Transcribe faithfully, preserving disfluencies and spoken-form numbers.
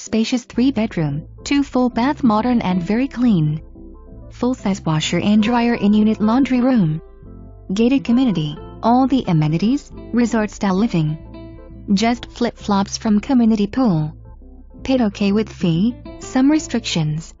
Spacious three bedroom, two full bath, modern and very clean. Full-size washer and dryer in-unit laundry room. Gated community, all the amenities, resort-style living. Just flip-flops from community pool. Paid okay with fee, some restrictions.